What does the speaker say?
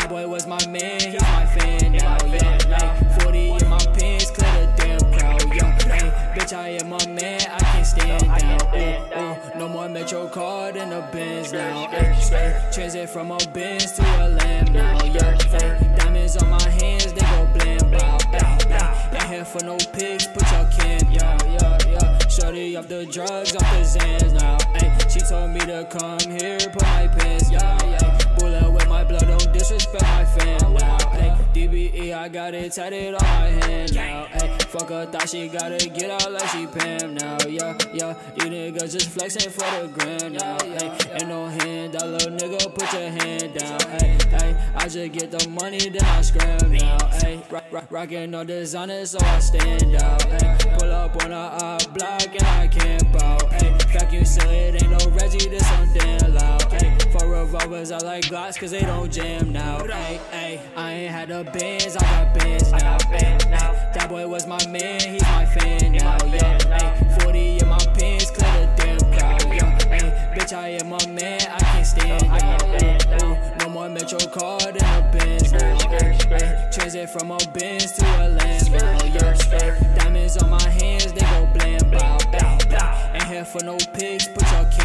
boy was my man, he's my fan now, yeah. 40 in my pants, clear the damn crowd, yeah. Bitch, I am a man, I can't stand down. No more Metro card in the Benz now. Transit from a Benz to a Lamb now, yeah. Diamonds on my hands, they go blam, bow. Ain't here for no pics, put your camp, yeah. Shorty off the drugs, off the Zans now. She told me to come here, put my pants, yeah. Bullet with my blood, don't disrespect my fam now. DBE, I got it tatted on my hand now. Fuck her, thought she gotta get out like she Pam now, yeah. You niggas just flexing for the gram now, ain't no hand out, little nigga, put your hand down, I just get the money, then I scram now, rockin' no designer, so I stand out, pull up on a block and I camp out, vacuum seal it, ain't no Reggie, this on damn loud, for revolvers, I like Glocks, cause they don't jam now, I ain't had the bands, I got bands now, that boy was my man, he's my fan now, yeah. 40 in my pants, clear the damn crowd, yeah. Bitch, I am a man, I can't stand down. No more Metro card in a Benz now. Transit from a Benz to a Lamb now, yeah. Diamonds on my hands, they go blam, bow. Ain't here for no pics, put your